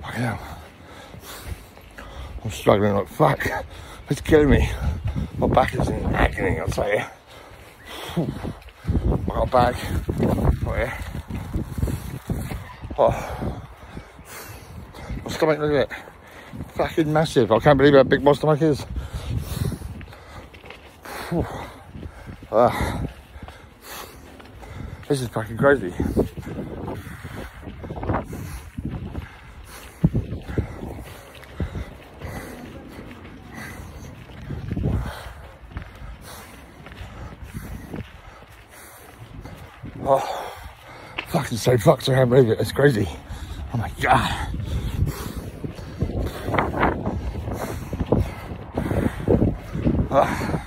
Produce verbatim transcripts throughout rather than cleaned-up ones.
Fucking hell. I'm struggling like fuck. It's killing me. My back is in agony, I'll tell you. I got a bag right here. Oh. My stomach, look at it. Fucking massive. I can't believe how big my stomach is. Uh, this is fucking crazy. Oh, fucking so fucked, I can't believe it. It's crazy. Oh my god. Oh.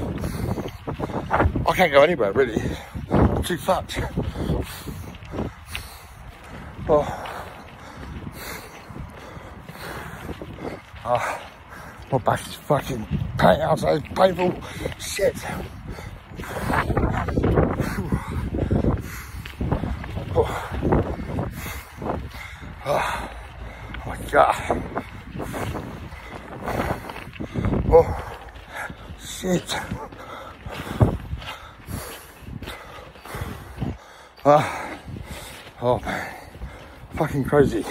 I can't go anywhere really. I'm too fucked. Oh. Oh. My back is fucking pain outside, it's painful. Shit. Oh. Oh. Oh my god. Oh. Shit. Oh. Oh man. Fucking crazy.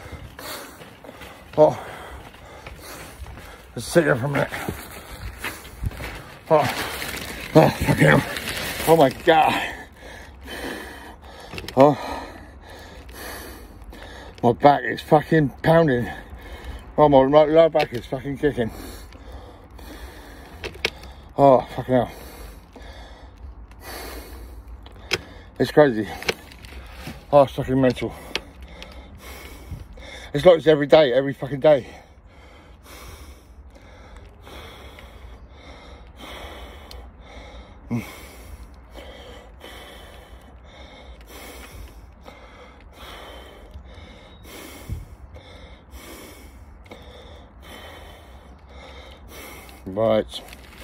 Oh. Let's sit here for a minute. Oh. Oh, fucking hell. Oh my god. Oh. My back is fucking pounding. Oh, my right lower back is fucking kicking. Oh, fucking hell. It's crazy. Oh, it's fucking mental. It's like this every day, every fucking day. Mm. Right.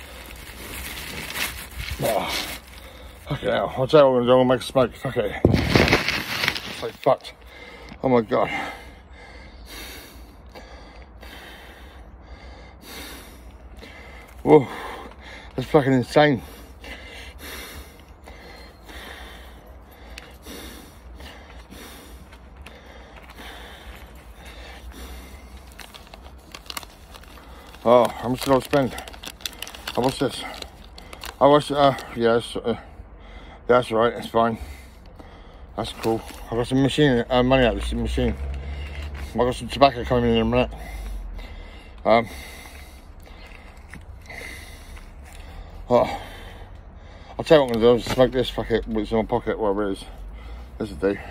Oh. Okay, now, I'll tell you what I'm gonna do, I'm gonna make a smoke. Fuck it. It's like fucked. Oh my god. Whoa. That's fucking insane. Oh, how much did I spend? Oh, what's this? Oh, what's, uh, yes, uh, that's right, that's fine. That's cool. I've got some machine, uh, money out of this machine. I've got some tobacco coming in in a minute. Um, oh, I'll tell you what I'm going to do, I'll smoke this, fuck it, it's in my pocket, whatever it is. This will do.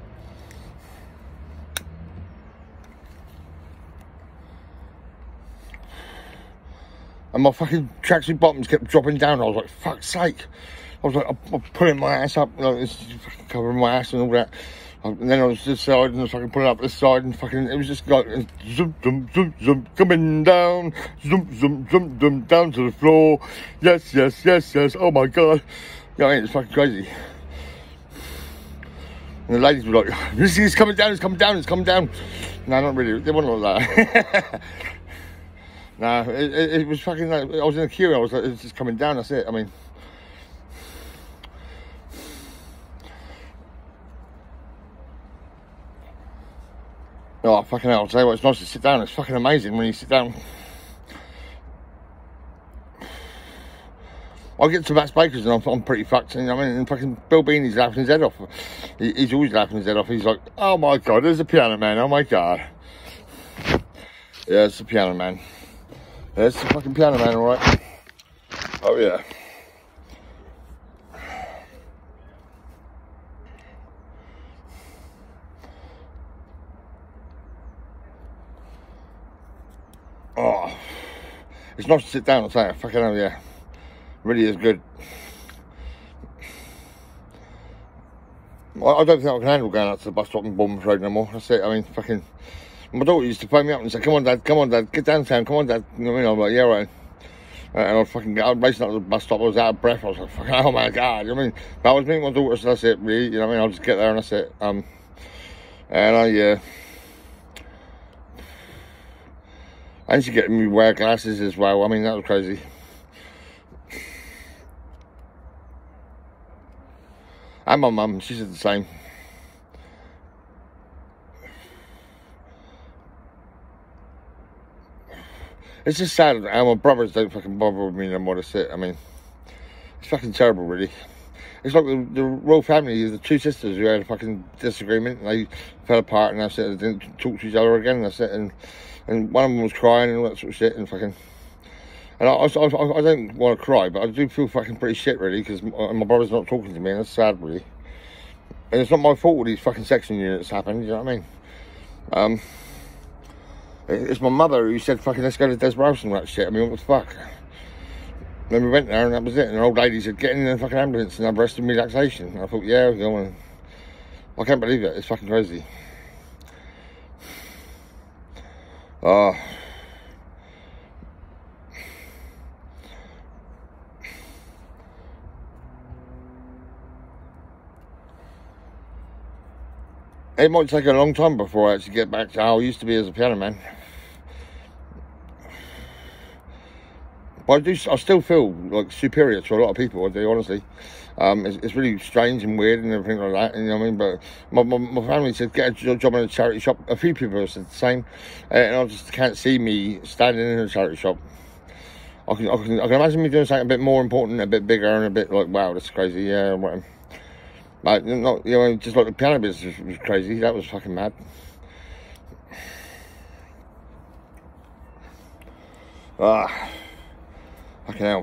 And my fucking tracksuit bottoms kept dropping down. I was like, fuck's sake. I was like, I'm, I'm pulling my ass up, like, this fucking covering my ass and all that. And then I was this side and I was fucking pulling up this side and fucking, it was just like, zoom, zoom, zoom, zoom, coming down, zoom, zoom, zoom, zoom, down to the floor. Yes, yes, yes, yes, oh my god. You know what I mean? It's fucking crazy. And the ladies were like, this is coming down, it's coming down, it's coming down. No, not really, they weren't like that. No, it, it, it was fucking like, I was in a queue, I was like, it's just coming down, that's it, I mean. Oh, fucking hell, I'll tell you what, it's nice to sit down, it's fucking amazing when you sit down. I get to Matt's Baker's and I'm, I'm pretty fucked, you know what I mean, and fucking Bill Beanie's laughing his head off. He, he's always laughing his head off, he's like, oh my god, there's a piano man, oh my god. Yeah, it's the piano man. Yeah, it's the fucking piano man, alright. Oh yeah. Oh, it's nice to sit down and say it, fucking hell, yeah. Really is good. I, I don't think I can handle going out to the bus stop and Bournemouth Road no more, that's it, I mean, fucking... My daughter used to phone me up and say, come on dad, come on dad, get downtown, come on dad. You know what I mean? I'm like, yeah, right. Uh, and I was fucking, I was racing up to the bus stop, I was out of breath, I was like, fucking, oh my god, you know what I mean? But I was meeting my daughter, so that's it, really, you know what I mean? I'll just get there and that's it. Um, and I, uh, And she getting me wear glasses as well. I mean, that was crazy. And my mum, she said the same. It's just sad how my brothers don't fucking bother with me no more. That's it. I mean, it's fucking terrible, really. It's like the, the royal family, the two sisters who had a fucking disagreement, and they fell apart, and that's it. They didn't talk to each other again, and that's it. And, and one of them was crying and all that sort of shit, and fucking... And I, I, I, I don't want to cry, but I do feel fucking pretty shit, really, because my, my brother's not talking to me, and that's sad, really. And it's not my fault all these fucking section units happened, you know what I mean? Um, it, it's my mother who said, fucking, let's go to Desborough and that shit. I mean, what the fuck? Then we went there, and that was it. And an old lady said, get in the fucking ambulance and have rest and relaxation. And I thought, yeah, we're going. I can't believe it. It's fucking crazy. Ah. Uh, It might take a long time before I actually get back to how I used to be as a piano man. But I do, I still feel like superior to a lot of people, I do, honestly. Um, it's, it's really strange and weird and everything like that, you know what I mean? But my, my, my family said, get a job in a charity shop. A few people have said the same. Uh, and I just can't see me standing in a charity shop. I can, I can, I can imagine me doing something a bit more important, a bit bigger, and a bit like, wow, that's crazy, yeah, whatever. Like, not, you know, just like the piano business was crazy. That was fucking mad. Ah, fucking hell.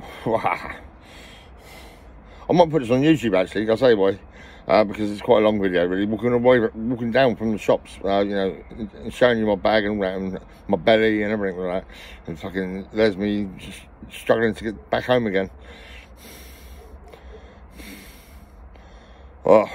I might put this on YouTube, actually, I'll tell you why. Uh, because it's quite a long video, really. Walking away, walking down from the shops, uh, you know, showing you my bag and all that, and my belly and everything like that. And fucking, there's me just struggling to get back home again. Oh.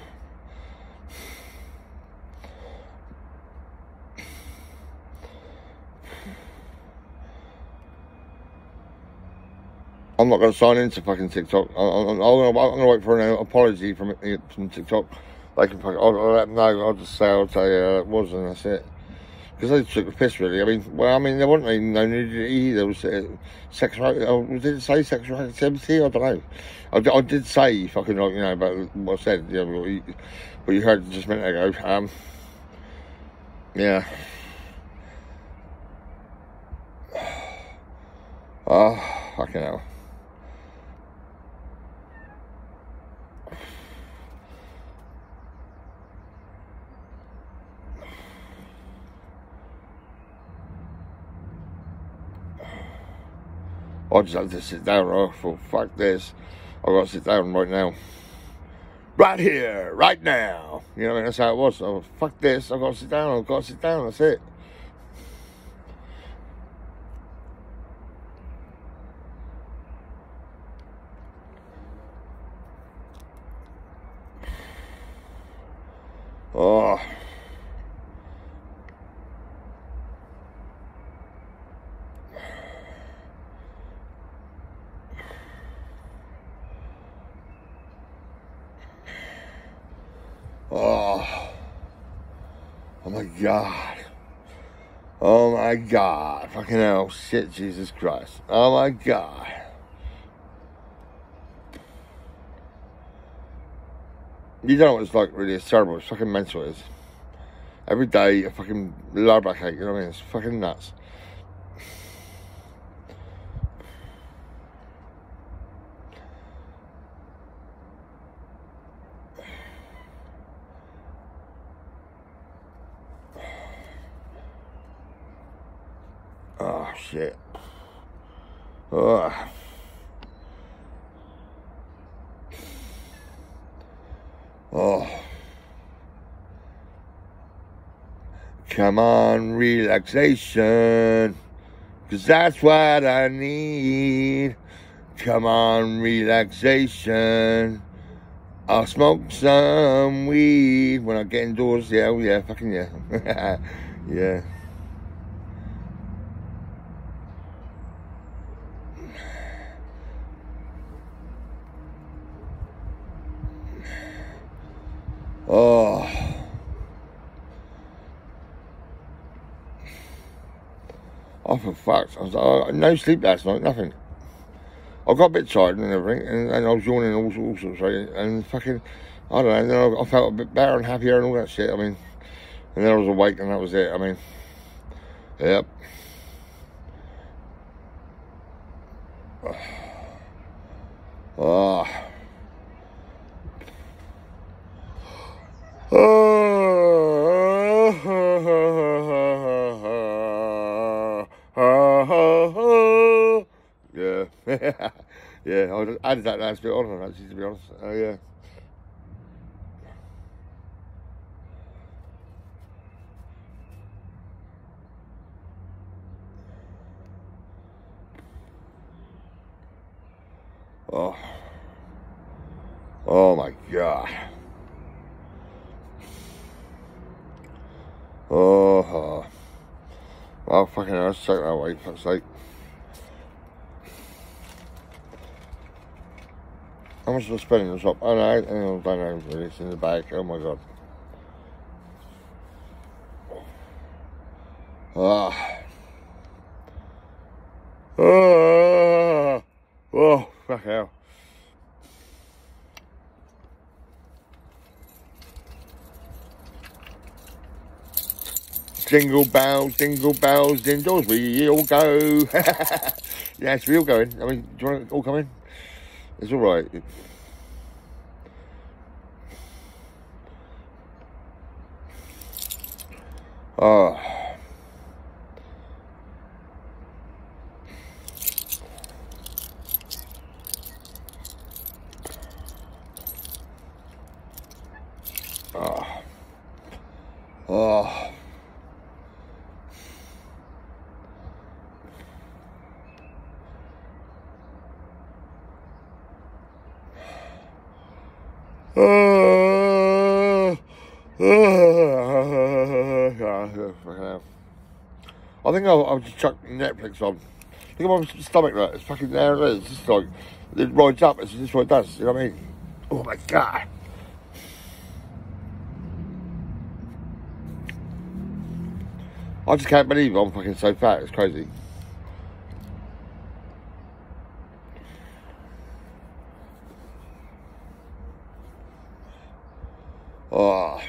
I'm not going to sign into fucking TikTok. I, I, I'm going to wait for an apology from from TikTok. They can fucking, I'll, I'll let them know. I'll just say, I'll tell you uh, it was, and that's it. Because they took the piss, really. I mean, well, I mean, there wasn't even no nudity. There was uh, sexual. Uh, did it say sexual activity? I don't know. I, I did say fucking, like, you know, about what I said. You know, what you, what you heard just a minute ago. Um, yeah. Oh, fucking hell. I just had to sit down. I thought, fuck this. I've got to sit down right now. Right here, right now. You know what I mean? That's how it was. I thought, fuck this. I've got to sit down. I've got to sit down. That's it. Oh. Oh, oh my God. Oh my God. Fucking hell. Shit, Jesus Christ. Oh my God. You don't know what it's like, really. It's terrible. It's fucking mental, it is. Every day, a fucking low back ache, you know what I mean? It's fucking nuts. Oh, shit. Oh. Oh. Come on, relaxation. Cause that's what I need. Come on, relaxation. I'll smoke some weed when I get indoors. Yeah, oh yeah, fucking yeah. Yeah. Oh. I felt fucked. I was like, oh, no sleep last night, nothing. I got a bit tired and everything, and, and I was yawning all, all sorts of things, and fucking, I don't know, and then I, I felt a bit better and happier and all that shit, I mean, and then I was awake and that was it, I mean, yep. Oh. Yeah, yeah, I added that last bit on, actually, to be honest. Oh, uh, yeah. Oh. Oh my God. Oh. oh. Well, fucking hell, let's take that away, for fuck's sake. How much did I spend in the shop? Oh no, I don't know, really. It's in the bag. Oh my God. Ah. Oh. Oh, fuck hell. Jingle bells, jingle bells, indoors we all go. Yes, we all going. I mean, do you want to all come in? It's all right. Oh. Oh. Oh. Uh, uh, I think I'll, I'll just chuck Netflix on. Look at my stomach, right? It's fucking there it is. It's just like, it rides up. It's just what it does. You know what I mean? Oh my God. I just can't believe I'm fucking so fat. It's crazy. Oh.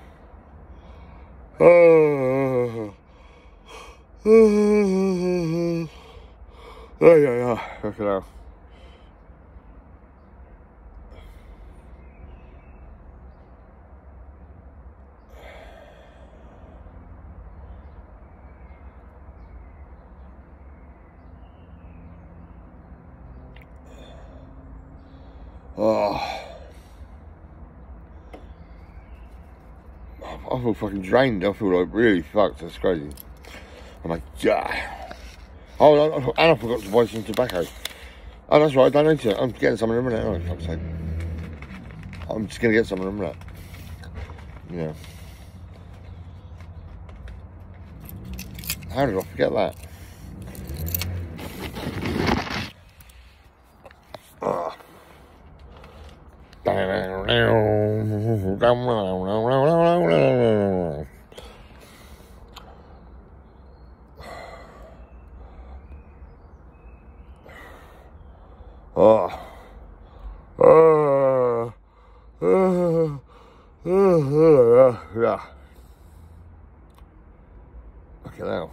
Oh. Oh. Oh, yeah, yeah. Okay, now. Oh. I feel fucking drained. I feel like really fucked. That's crazy. I'm like, yeah. Oh, and I forgot to buy some tobacco. Oh, that's right. I don't need to. I'm getting some in a minute. Oh, fuck's sake. I'm just going to get some in a minute. Yeah. How did I forget that? Oh. Oh. Oh. Oh. Oh. Yeah. Look at that.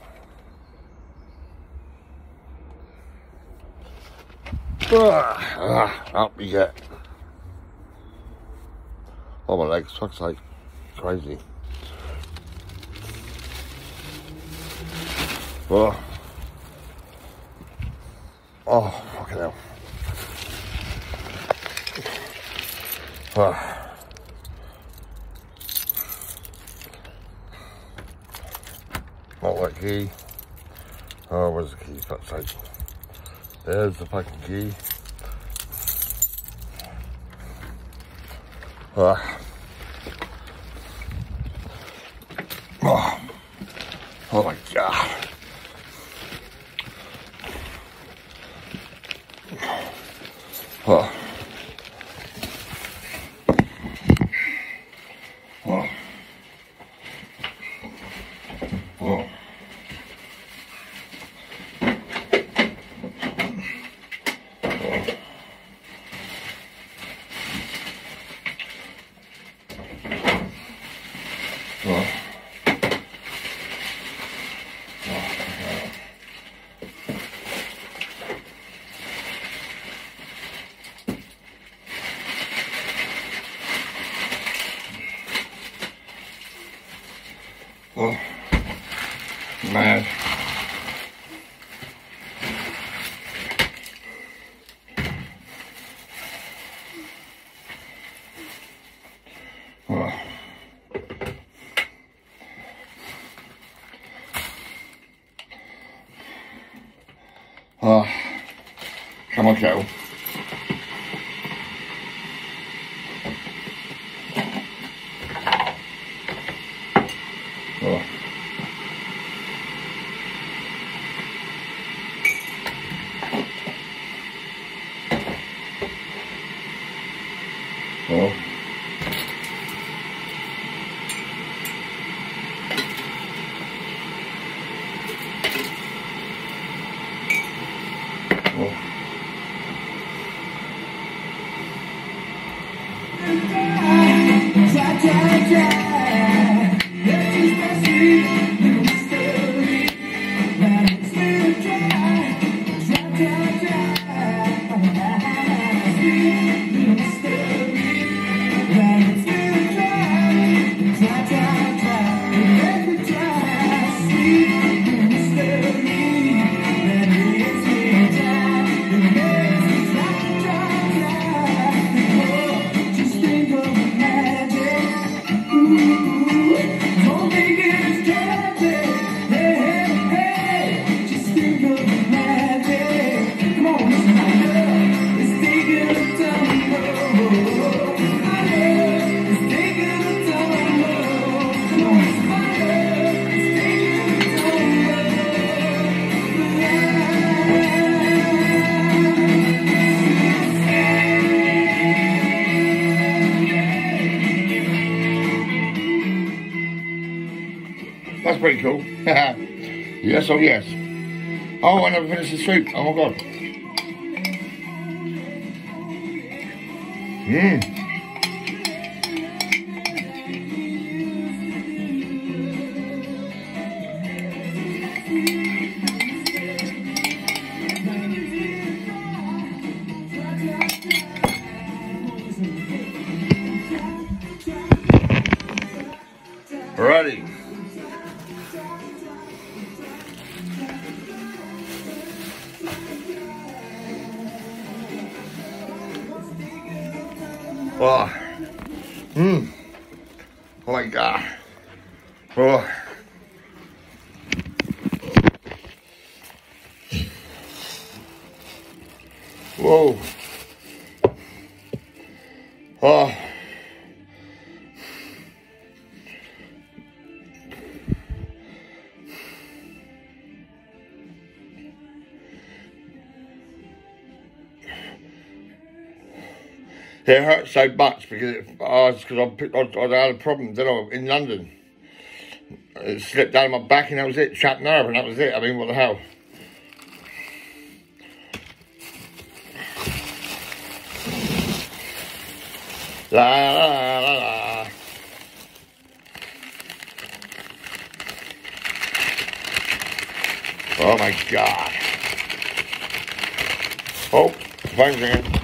Ah, up you get. Oh, my legs, fuck's like crazy. Oh. Oh, fucking hell. Oh. Not that key. Oh, where's the key? Fuck's sake. There's the fucking key. Oh. Oh. Oh my God. Oh. Oh. Oh. Oh. Oh, mad. Oh. Oh. Come on, Joe. Oh. Oh. Oh. That's pretty cool. Yes, oh yes. Oh, I never finished the soup. Oh my god. Mmm. Alrighty. Oh. Mmm. Oh my god. Oh. Whoa. Oh. It hurt so much because it, oh, it's because I, I, I had a problem, didn't I, in London. It slipped down my back and that was it, trapped nerve and that was it. I mean, what the hell? La la la la. Oh my god. Oh, phone's ringing.